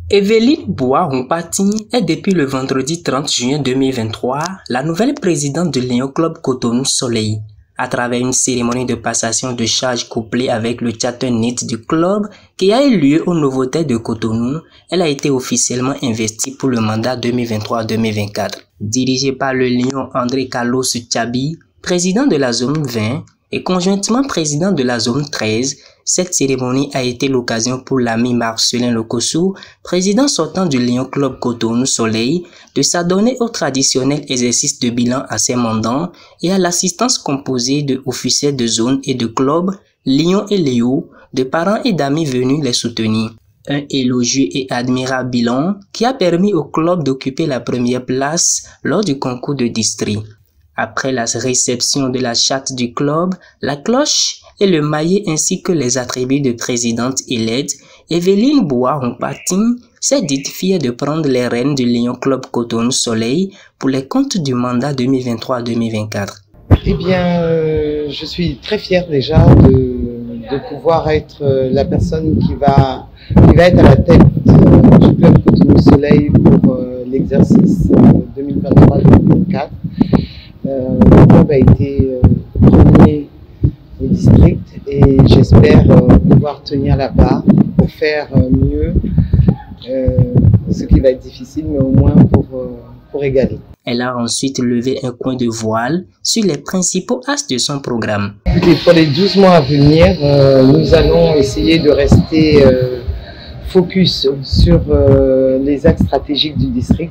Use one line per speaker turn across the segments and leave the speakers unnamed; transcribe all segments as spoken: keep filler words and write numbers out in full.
Evelyne Bois-Humpating est depuis le vendredi trente juin deux mille vingt-trois la nouvelle présidente de Lion Club Cotonou Soleil. À travers une cérémonie de passation de charge couplée avec le chapter net du club qui a eu lieu au Novotel de Cotonou, elle a été officiellement investie pour le mandat deux mille vingt-trois deux mille vingt-quatre. Dirigée par le Lion André Carlos Tchabi, président de la zone vingt et conjointement président de la zone treize, cette cérémonie a été l'occasion pour l'ami Marcelin Lokossou, président sortant du Lion Club Cotonou Soleil, de s'adonner au traditionnel exercice de bilan à ses mandants et à l'assistance composée de officiels de zone et de club, Lion et Léo, de parents et d'amis venus les soutenir. Un élogieux et admirable bilan qui a permis au club d'occuper la première place lors du concours de district. Après la réception de la charte du club, la cloche et le maillet ainsi que les attributs de présidente élève, Evelyne Bois-Humpating s'est dite fière de prendre les rênes du Lion Club Cotonou Soleil pour les comptes du mandat deux mille vingt-trois deux mille vingt-quatre.
Eh bien, euh, je suis très fière déjà de, de pouvoir être euh, la personne qui va, qui va être à la tête euh, du Club Cotonou Soleil pour euh, l'exercice euh, deux mille vingt-trois deux mille vingt-quatre. Euh, le club a été euh, premier au district et j'espère euh, pouvoir tenir la barre pour faire euh, mieux, euh, ce qui va être difficile, mais au moins pour, euh, pour égaler.
Elle a ensuite levé un coin de voile sur les principaux axes de son programme.
Écoutez, pour les douze mois à venir, euh, nous allons essayer de rester euh, focus sur euh, les axes stratégiques du district,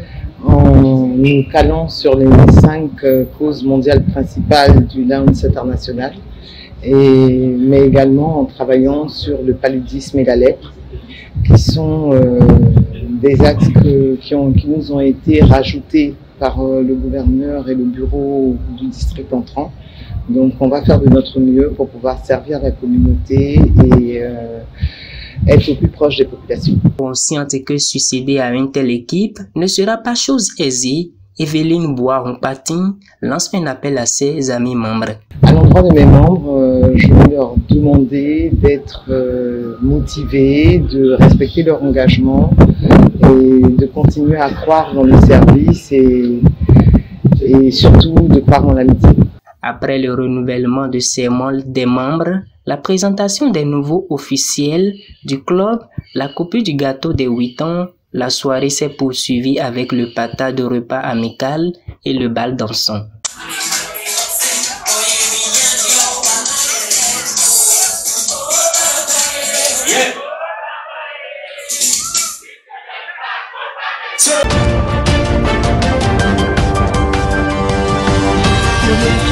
en nous calant sur les cinq euh, causes mondiales principales du Lancet international, et, mais également en travaillant sur le paludisme et la lèpre, qui sont euh, des axes que, qui, ont, qui nous ont été rajoutés par euh, le gouverneur et le bureau du district entrant. Donc on va faire de notre mieux pour pouvoir servir la communauté et euh, être au plus proche des populations.
Consciente que succéder à une telle équipe ne sera pas chose aisée, Evelyne Bois-Humpating lance un appel à ses amis membres.
À l'endroit de mes membres, euh, je veux leur demander d'être euh, motivés, de respecter leur engagement et de continuer à croire dans le service et, et surtout de croire en l'amitié.
Après le renouvellement de serment des membres, la présentation des nouveaux officiels du club, la coupure du gâteau des huit ans, la soirée s'est poursuivie avec le partage de repas amical et le bal dansant. Yeah.